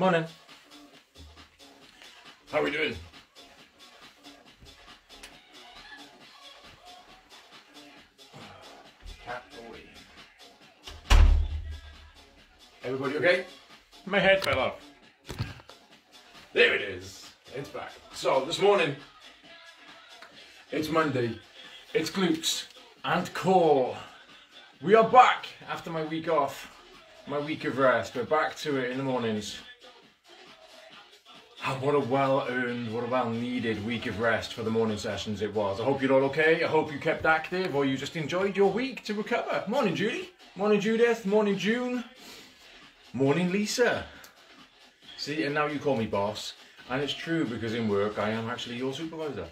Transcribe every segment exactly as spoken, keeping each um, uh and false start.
Morning. How are we doing? Cat away. Everybody okay? My head fell off. There it is. It's back. So this morning, it's Monday. It's glutes and core. We are back after my week off, my week of rest. We're back to it in the mornings. Oh, what a well-earned, what a well-needed week of rest for the morning sessions it was. I hope you're all okay. I hope you kept active or you just enjoyed your week to recover. Morning, Judy. Morning, Judith. Morning, June. Morning, Lisa. See, and now you call me boss. And it's true because in work I am actually your supervisor.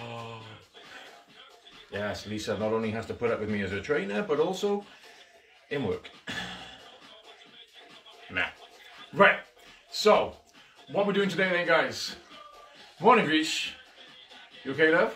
Yes, Lisa not only has to put up with me as a trainer, but also in work. Nah. Right, so what we're doing today then, guys. Morning, Grish. You okay, love?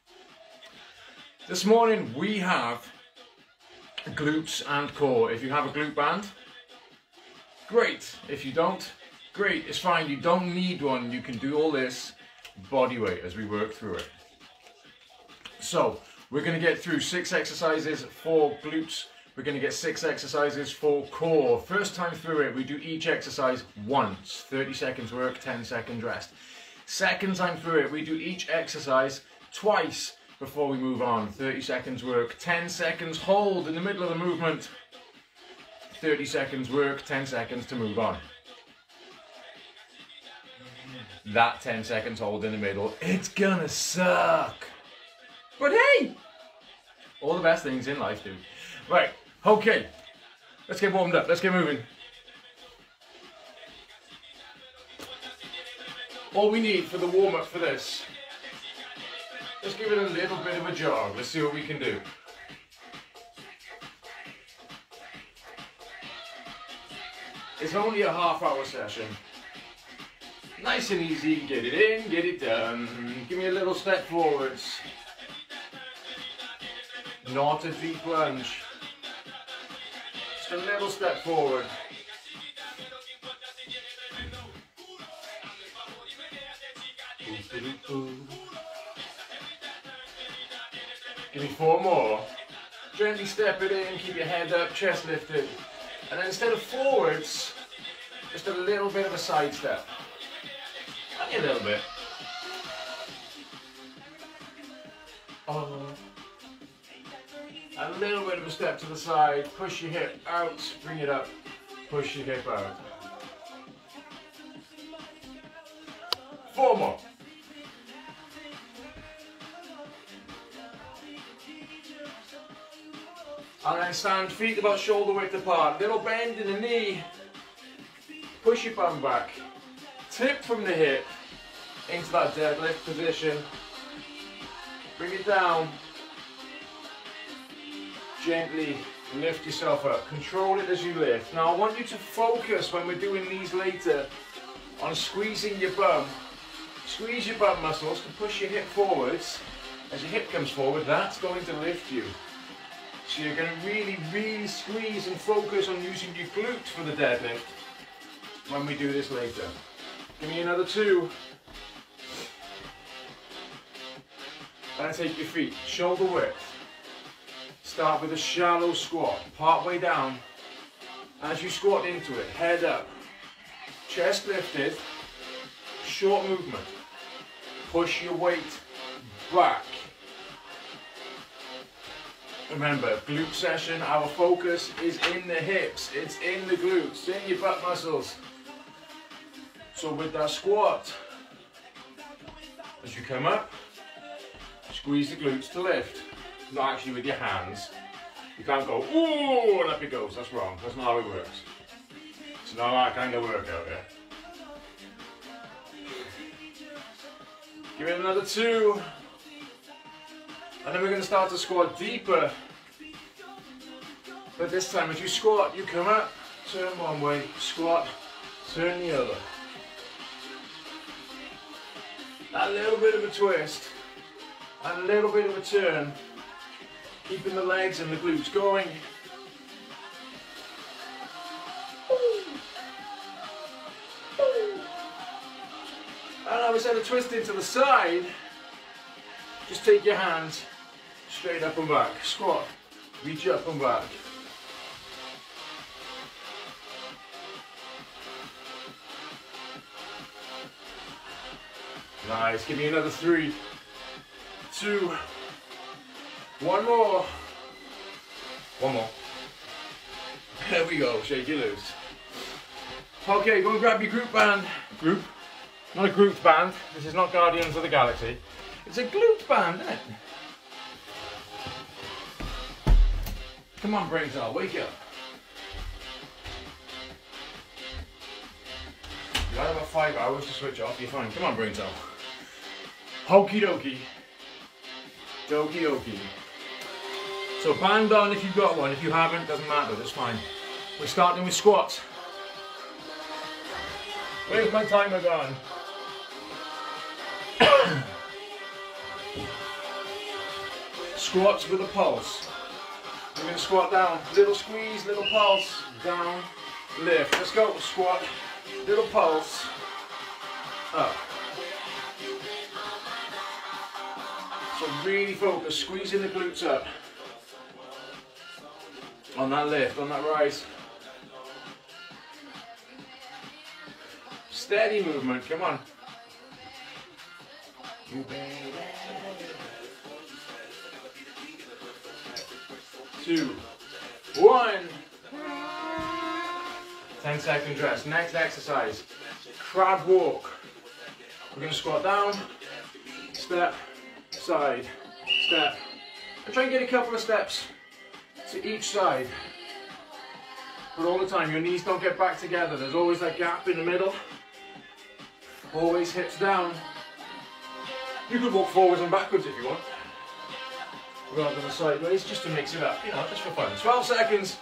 This morning we have glutes and core. If you have a glute band, great. If you don't, great. It's fine. You don't need one. You can do all this body weight as we work through it. So we're going to get through six exercises for glutes. We're going to get six exercises for core. First time through it, we do each exercise once. thirty seconds work, ten seconds rest. Second time through it, we do each exercise twice before we move on. thirty seconds work, ten seconds hold in the middle of the movement. thirty seconds work, ten seconds to move on. That ten seconds hold in the middle, it's gonna suck. But hey, all the best things in life do. Right. Okay, let's get warmed up, let's get moving. All we need for the warm-up for this, let's give it a little bit of a jog. Let's see what we can do. It's only a half hour session. Nice and easy, get it in, get it done. Give me a little step forwards. Not a deep lunge. Just a little step forward. Give me four more. Gently step it in, keep your head up, chest lifted. And then instead of forwards, just a little bit of a side step. Only a little bit. Oh. A little bit of a step to the side, push your hip out, bring it up, push your hip out. Four more. And then stand feet about shoulder width apart, little bend in the knee, push your bum back, tip from the hip into that deadlift position, bring it down. Gently lift yourself up, control it as you lift. Now I want you to focus when we're doing these later on squeezing your bum. Squeeze your bum muscles to push your hip forwards. As your hip comes forward, that's going to lift you. So you're going to really, really squeeze and focus on using your glutes for the deadlift when we do this later. Give me another two. And take your feet shoulder width. Start with a shallow squat, part way down. As you squat into it, head up, chest lifted, short movement. Push your weight back. Remember, glute session, our focus is in the hips, it's in the glutes, in your butt muscles. So with that squat, as you come up, squeeze the glutes to lift. Not actually with your hands. You can't go, ooh, and up it goes. That's wrong. That's not how it works. It's not that kind of workout, yeah? Give it another two. And then we're going to start to squat deeper. But this time, as you squat, you come up, turn one way, squat, turn the other. A little bit of a twist, and a little bit of a turn. Keeping the legs and the glutes going. Ooh. Ooh. now instead of twisting to the side, just take your hands straight up and back. Squat, reach up and back. Nice, give me another three, two, one more, one more. There we go, shake it loose. Okay, go and grab your group band. Group? Not a group band, this is not Guardians of the Galaxy. It's a glute band, isn't it? Come on, brain cell, wake up. You got about five hours to switch off, you're fine. Come on, brain cell. Okie dokie. Dokie dokie. So band on if you've got one. If you haven't, doesn't matter, that's fine. We're starting with squats. Where's my timer gone? Squats with a pulse. We're going to squat down. Little squeeze, little pulse. Down, lift. Let's go. Squat, little pulse. Up. So really focus, squeezing the glutes up. On that lift, on that rise. Steady movement, come on. Two, one. ten seconds rest. Next exercise, crab walk. We're going to squat down, step, side, step. And try and get a couple of steps to each side. But all the time, your knees don't get back together. There's always that gap in the middle. Always hips down. You could walk forwards and backwards if you want. Rather than sideways, just to mix it up, you know, just for fun. twelve seconds.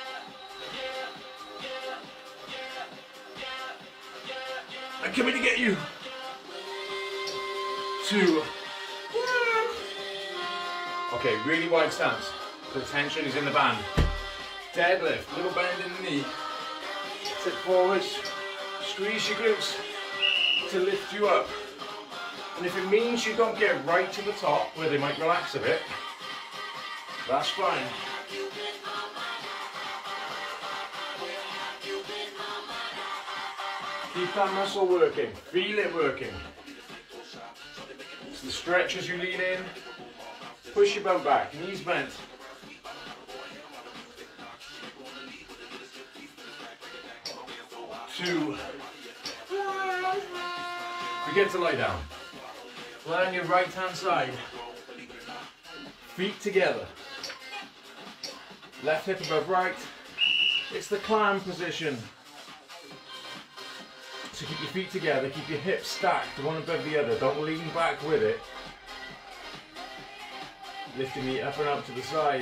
I'm coming to get you. Two. Okay, really wide stance. The tension is in the band. Deadlift, little bend in the knee. Tip forwards. Squeeze your glutes to lift you up. And if it means you don't get right to the top, where they might relax a bit, that's fine. Keep that muscle working. Feel it working. So the stretch as you lean in. Push your bum back. Knees bent. Two. Begin to lie down. Lie on your right hand side. Feet together. Left hip above right. It's the clam position. So keep your feet together, keep your hips stacked, one above the other. Don't lean back with it. Lifting the up and up to the side.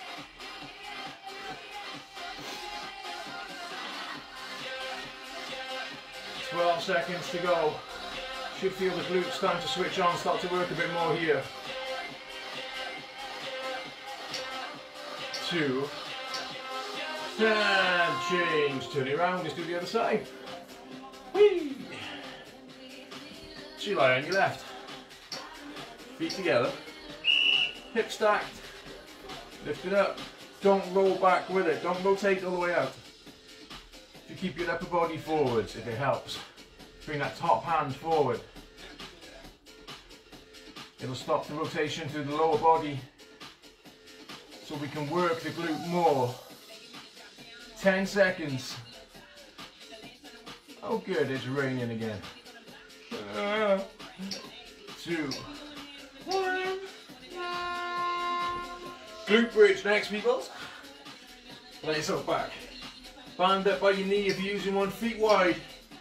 twelve seconds to go. Should feel the glutes starting to switch on, start to work a bit more here. Two. And change. Turn it around, just do the other side. Whee! So you lie on your left. Feet together. Hips stacked. Lift it up. Don't roll back with it. Don't rotate all the way out. You keep your upper body forwards if it helps. Bring that top hand forward. It'll stop the rotation through the lower body so we can work the glute more. ten seconds. Oh good, it's raining again. Uh, two. One. Glute bridge next, peoples. Lay yourself back. Band up by your knee if you're using one, feet wide.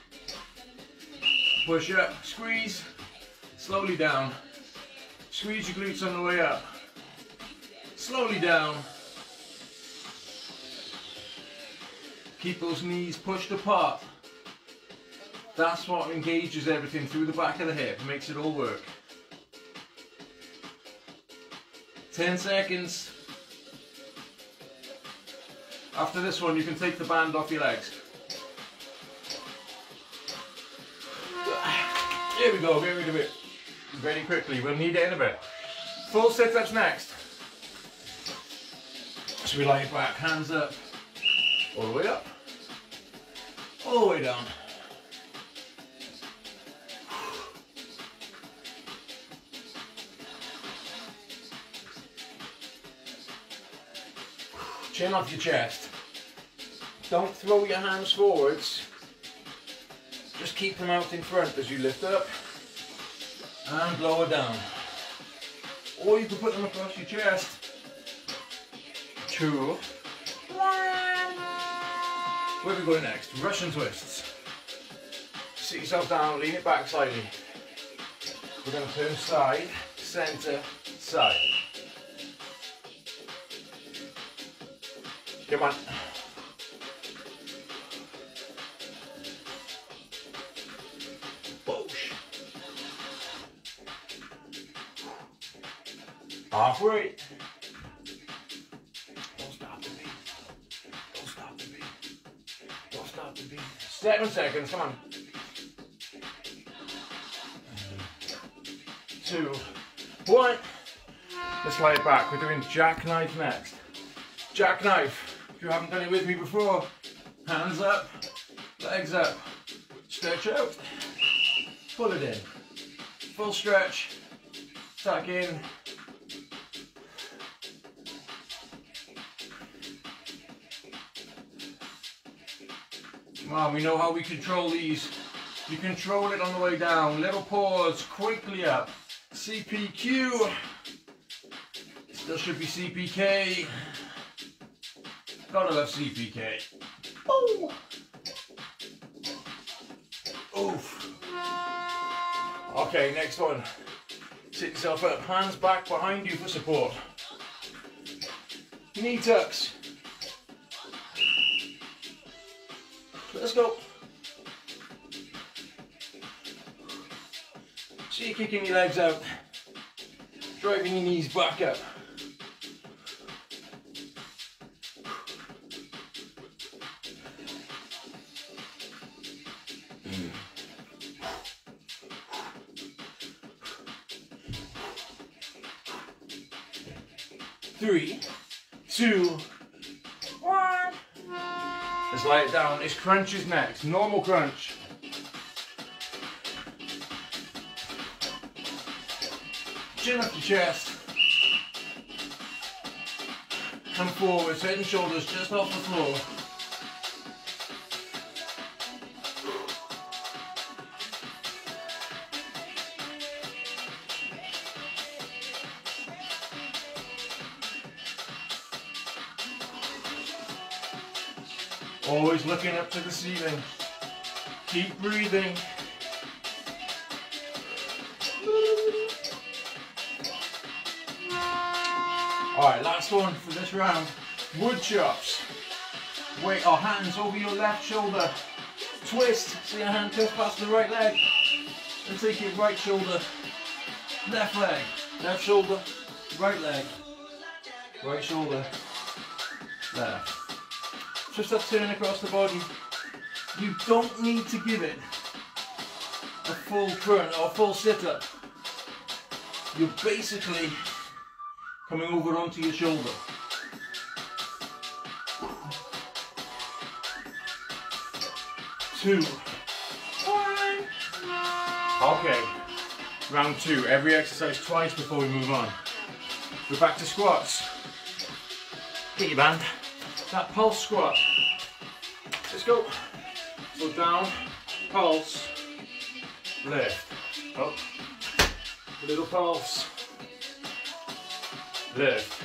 Push up, squeeze, slowly down. Squeeze your glutes on the way up. Slowly down. Keep those knees pushed apart. That's what engages everything through the back of the hip, makes it all work. ten seconds. After this one, you can take the band off your legs. There we go, get rid of it very quickly. We'll need it in a bit. Full sit-ups next. So we lie it back, hands up, all the way up, all the way down. Chin off your chest. Don't throw your hands forwards. Just keep them out in front as you lift up and lower down. Or you can put them across your chest. Two. One. Where are we going next? Russian twists. Sit yourself down, lean it back slightly. We're going to turn side, centre, side. Come on. Boosh. Halfway. Don't stop the beat. Don't stop the beat. Don't stop the beat. Seven seconds, come on. Two, one. Let's lay it back. We're doing jackknife next. Jackknife. If you haven't done it with me before, hands up, legs up, stretch out, pull it in, full stretch, tuck in, come on, we know how we control these. You control it on the way down, little pause, quickly up, C P Q, still should be C P K. Gotta love C P K. Oh! Oof. Okay, next one. Sit yourself up, hands back behind you for support. Knee tucks. Let's go. So you're kicking your legs out, driving your knees back up. Three, two, one. Let's lay it down. It's crunches next. Normal crunch. Chin up the chest. Come forwards, head and shoulders just off the floor. Always looking up to the ceiling. Keep breathing. Alright, last one for this round. Wood chops. Weight or hands over your left shoulder. Twist, so your hand goes past the right leg. And take your right shoulder, left leg, left shoulder, right leg, right shoulder, left. Just that turn across the body. You don't need to give it a full crunch or full sit-up. You're basically coming over onto your shoulder. Two. One. Okay. Round two. Every exercise twice before we move on. We're back to squats. Get your band. That pulse squat. Let's go. So down, pulse, lift, up, little pulse, lift.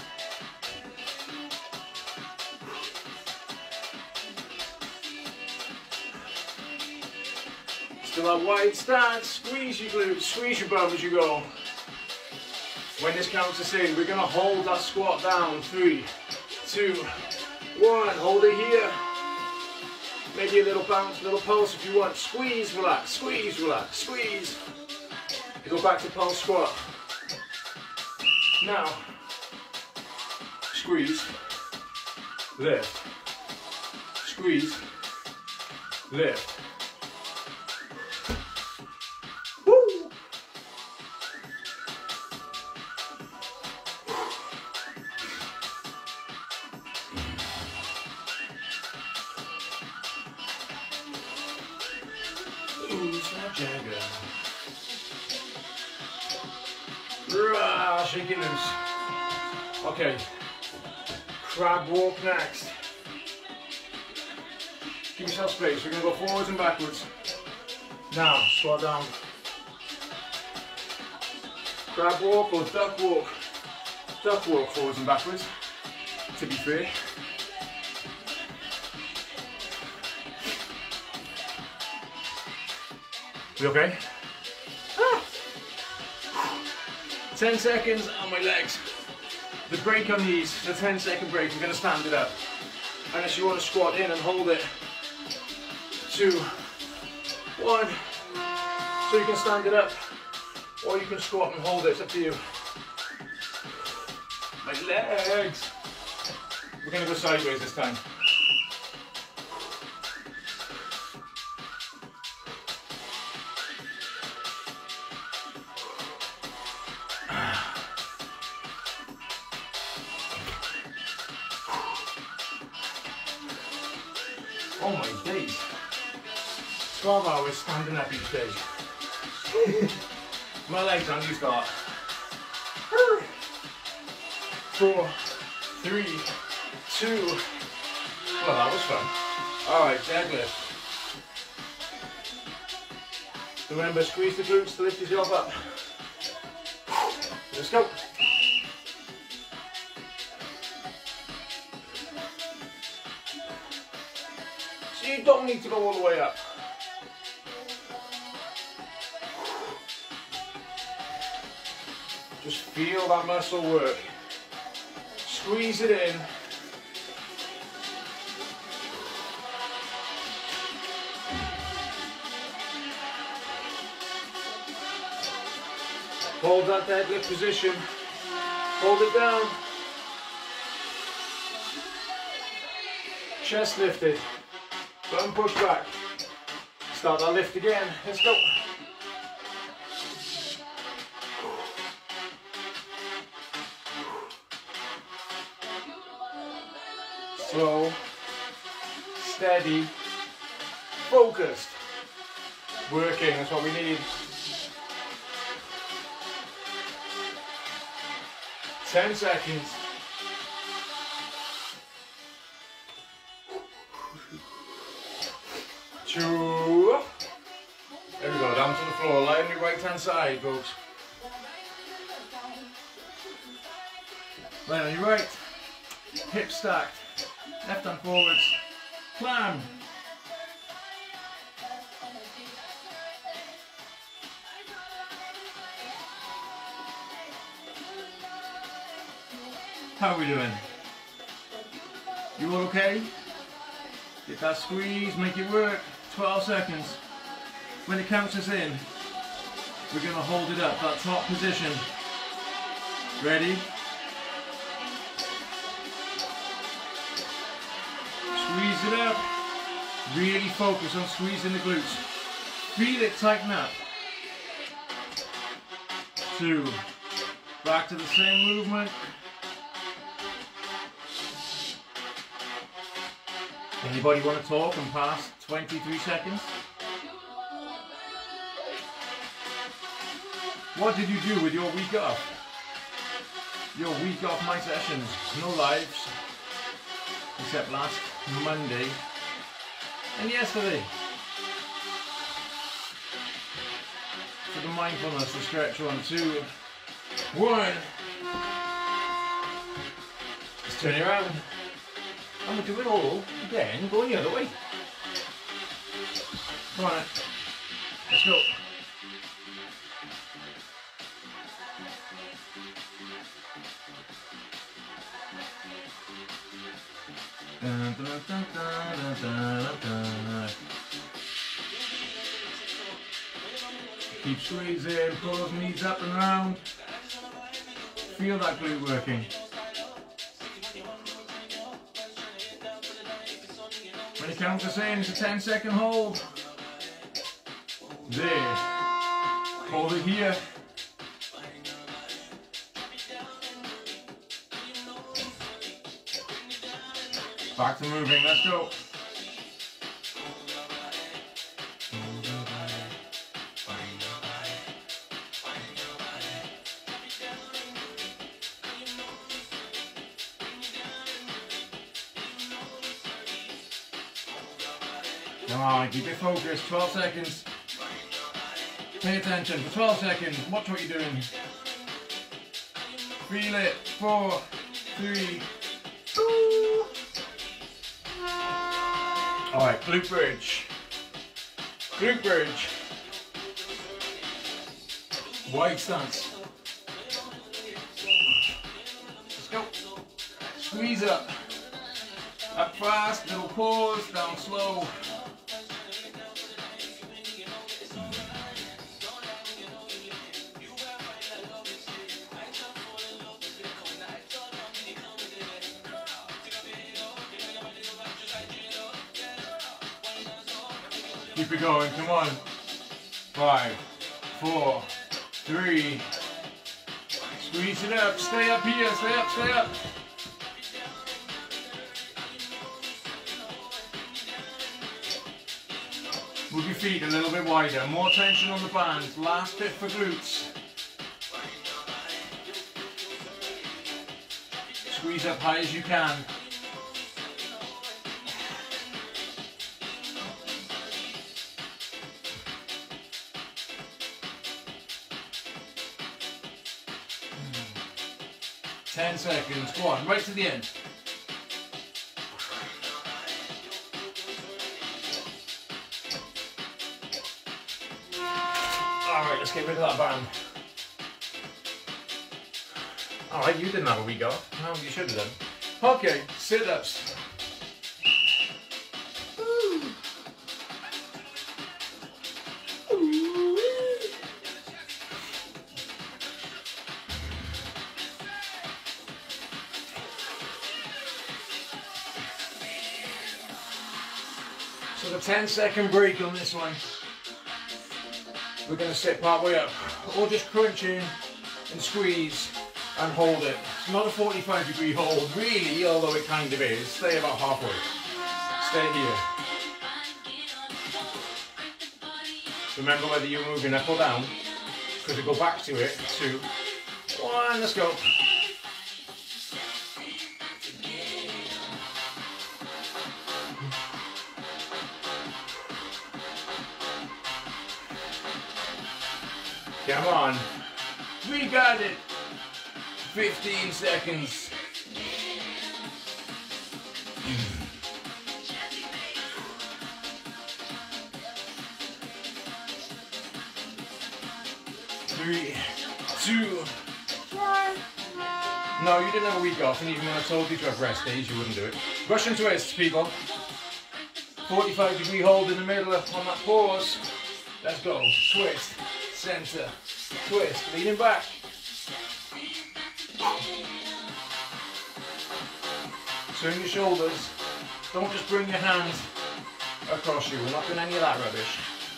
Still that wide stance, squeeze your glutes, squeeze your bum as you go. When this counts us in, we're going to hold that squat down. Three, two, one. Hold it here. Maybe a little bounce, little pulse if you want. Squeeze, relax, squeeze, relax, squeeze. Go back to pulse squat. Now, squeeze, lift, squeeze, lift. a Jagger. Rah, shake it loose. Okay, crab walk next. Give yourself space. We're going to go forwards and backwards. Now, squat down. Crab walk or duck walk. Duck walk, forwards and backwards, to be fair. You okay? Ah. ten seconds on my legs. The break on these, the ten second break, we're going to stand it up. Unless you want to squat in and hold it. Two, one. So you can stand it up, or you can squat and hold it, it's up to you. My legs. We're going to go sideways this time. Oh my days. twelve hours standing up each day. My legs on, you start. Four, three, two. Well, that was fun. Alright, deadlift. Remember, squeeze the glutes to lift yourself up. Let's go. So you don't need to go all the way up. Just feel that muscle work. Squeeze it in. Hold that deadlift position. Hold it down. Chest lifted. Don't push back. Start that lift again. Let's go. Slow, steady, focused. Working, that's what we need. ten seconds. Two. There we go, down to the floor. Lie on your right hand side, folks. Lie on your right. Hips stacked. Left hand forwards. Climb. How are we doing? You all okay? Get that squeeze, make it work. twelve seconds. When it counts us in, we're going to hold it up, that top position. Ready? Squeeze it up. Really focus on squeezing the glutes. Feel it tighten up. Two. Back to the same movement. Anybody want to talk and pass twenty-three seconds? What did you do with your week off? Your week off my sessions. No lives. Except last Monday and yesterday. For the mindfulness, the stretch. One, two, one. Just turn it around. I'm going to do it all again, going the other way. Come on, let's go. Dun, dun, dun, dun, dun, dun. Keep squeezing, pull those knees up and round. Feel that glute working. When you count us in, it's a ten second hold. There. Hold it here. Back to moving, let's go. Come on, keep it focused. twelve seconds. Pay attention for twelve seconds. Watch what you're doing. Feel it. Four, three, two. Alright, glute bridge. Glute bridge. Wide stance. Let's go. Squeeze up. Up fast, little pause, down slow. Keep it going, come on. Five, four, three. Squeeze it up, stay up here, stay up, stay up. Move your feet a little bit wider, more tension on the bands. Last bit for glutes. Squeeze up high as you can. ten seconds, go on, right to the end. Alright, let's get rid of that band. Alright, you didn't have a week off. No, you should have done. Okay, sit-ups. So the ten second break on this one. We're going to sit part way up, or just crunch in and squeeze and hold it. It's not a forty-five degree hold, really, although it kind of is. Stay about halfway. Stay here. Remember whether you're moving up or down, because we go back to it. Two, one, let's go. Come on, we got it. fifteen seconds. Three, two, one. No, you didn't have a week off, and even when I told you to have rest days, you wouldn't do it. Russian twists, people. forty-five degree hold in the middle on that pause. Let's go. Twist. Center, twist, leaning back. Turn your shoulders. Don't just bring your hands across you. We're not doing any of that rubbish.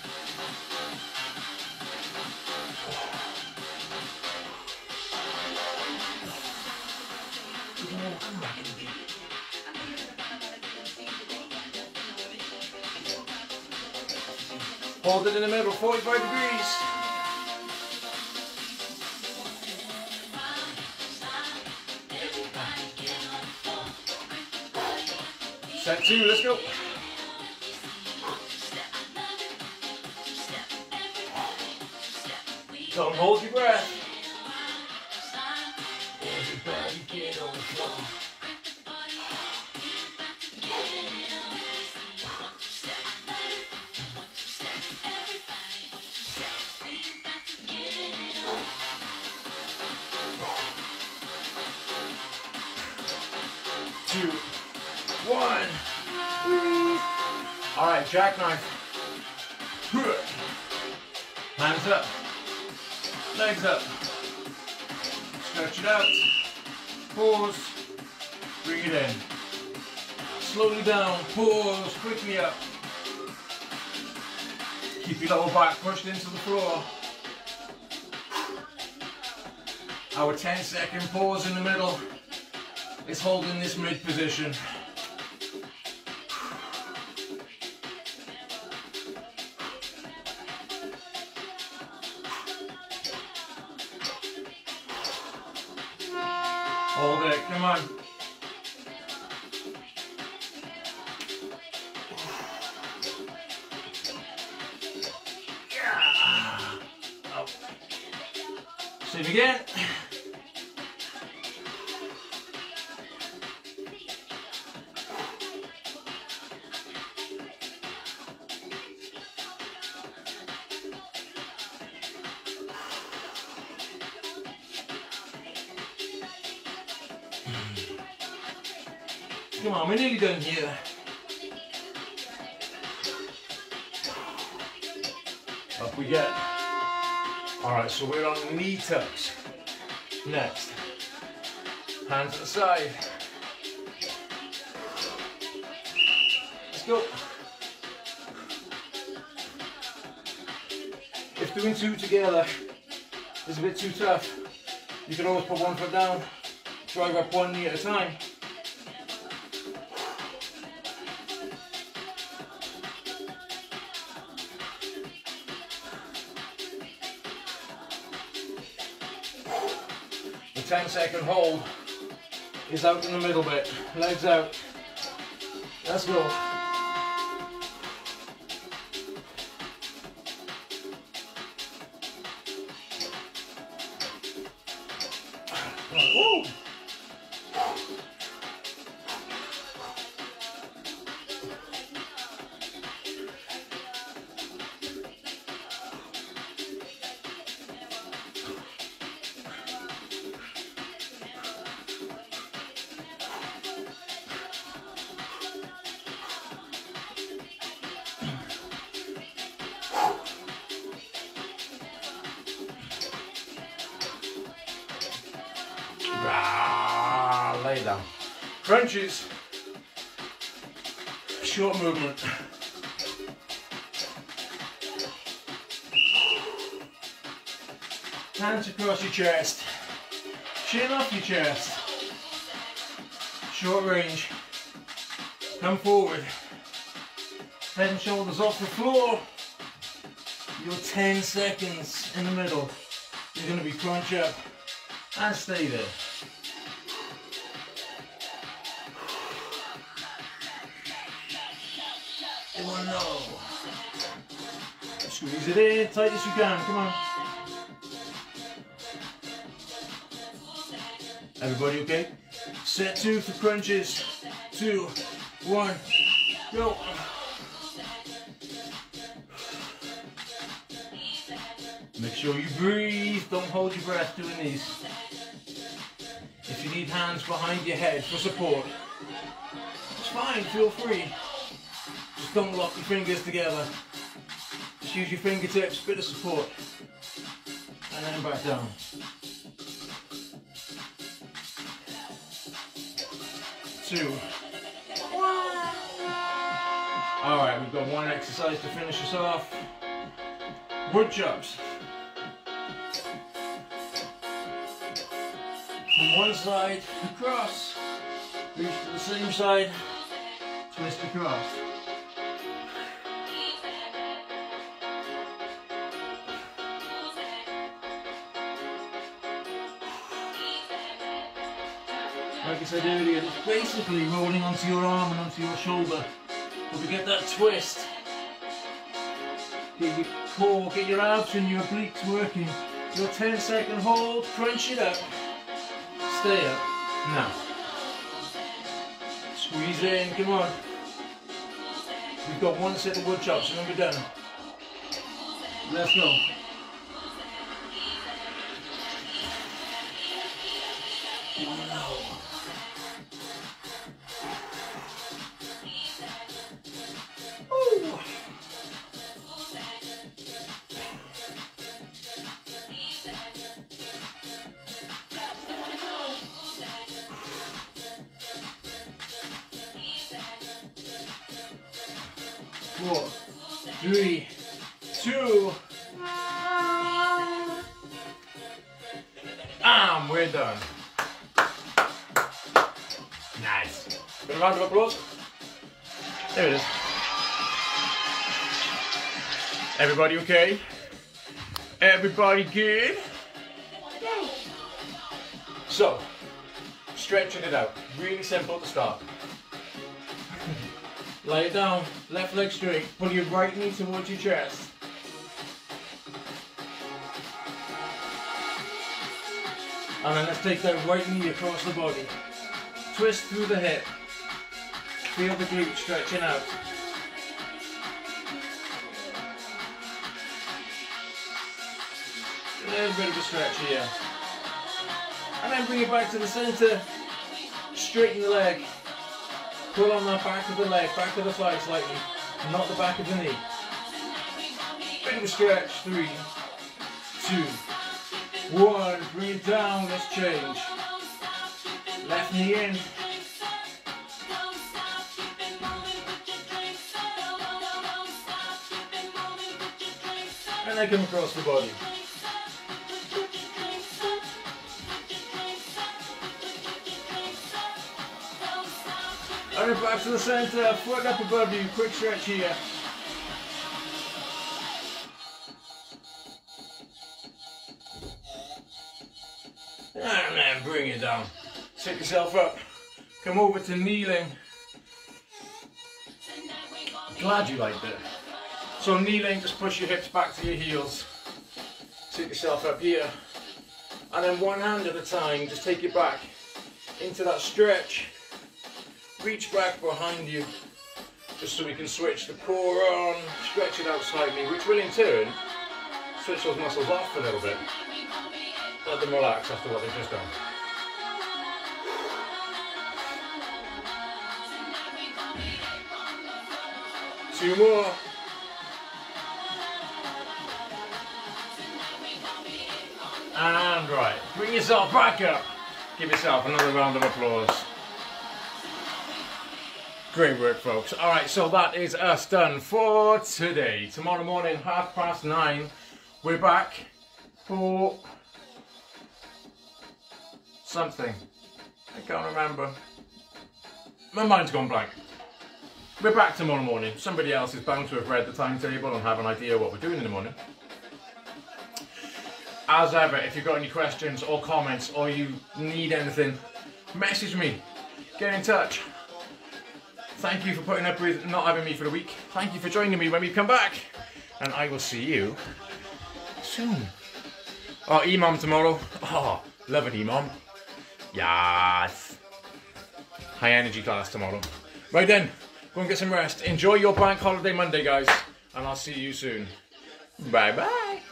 Hold it in the middle, forty-five degrees. Set two, let's go. Don't hold your breath. Everybody get on the floor. Two, one. All right, jackknife. Hands up. Legs up. Stretch it out. Pause. Bring it in. Slowly down. Pause. Quickly up. Keep your lower back pushed into the floor. Our ten second pause in the middle is holding this mid position. Hold it, come on. Same again. Come on, we're nearly done here. Up we get. Alright, so we're on knee tucks. Next. Hands at the side. Let's go. If doing two together is a bit too tough, you can always put one foot down, drive up one knee at a time. ten second hold is out in the middle bit, legs out. Let's go. Woo. Lay down. Crunches. Short movement. Hands across your chest. Chin off your chest. Short range. Come forward. Head and shoulders off the floor. Your ten seconds in the middle. You're going to be crunch up and stay there. Everyone know. Squeeze it in, tight as you can, come on. Everybody okay? Set two for crunches. Two, one, go. Make sure you breathe, don't hold your breath doing these. If you need hands behind your head for support, it's fine, feel free. Just don't lock your fingers together. Just use your fingertips, bit of support. And then back down. Two. One. Alright, we've got one exercise to finish us off. Wood chops. From one side, across. Reach to the same side, twist across. Like I said earlier, it's basically rolling onto your arm and onto your shoulder. But we get that twist. Get your core, get your abs and your obliques working. Your ten second hold, crunch it up. Stay up. Now. Squeeze in, come on. We've got one set of wood chops and then we're done. Let's go. Oh no. Ooh. Four, three, two, and we're done. Nice. Bit of round of applause. There it is. Everybody okay? Everybody good? So, stretching it out. Really simple to start. Lay it down, left leg straight, pull your right knee towards your chest. And then let's take that right knee across the body. Twist through the hip. Feel the glute stretching out. A little bit of a stretch here. And then bring it back to the centre. Straighten the leg. Pull on that back of the leg, back of the thigh slightly. Not the back of the knee. Bit of a stretch. Three, two, one. Bring it down. Let's change. Left knee in. And then come across the body. And then back to the centre, foot up above you, quick stretch here. And then bring it down. Sit yourself up. Come over to kneeling. Glad you liked it. So kneeling, just push your hips back to your heels. Sit yourself up here. And then one hand at a time, just take it back into that stretch. Reach back behind you, just so we can switch the core on, stretch it out slightly, which will in turn switch those muscles off a little bit. Let them relax after what they've just done. Two more. And right, bring yourself back up. Give yourself another round of applause. Great work, folks. All right, so that is us done for today. Tomorrow morning, half past nine, we're back for something. I can't remember. My mind's gone blank. We're back tomorrow morning. Somebody else is bound to have read the timetable and have an idea what we're doing in the morning. As ever, if you've got any questions or comments or you need anything, message me. Get in touch. Thank you for putting up with not having me for a week. Thank you for joining me when we come back. And I will see you soon. Oh, E-Mom tomorrow. Oh, love an E-Mom. Yes. High energy class tomorrow. Right then, go and get some rest. Enjoy your bank holiday Monday, guys. And I'll see you soon. Bye-bye.